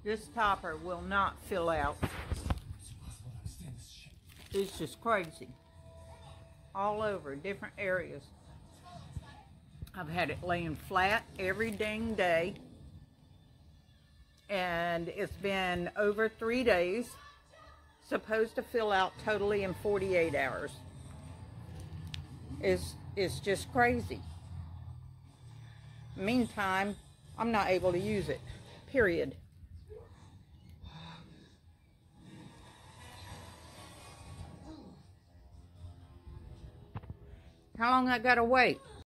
This topper will not fill out. It's just crazy. All over, different areas. I've had it laying flat every dang day. And it's been over 3 days. Supposed to fill out totally in 48 hours. It's just crazy. Meantime, I'm not able to use it. Period. How long I gotta wait?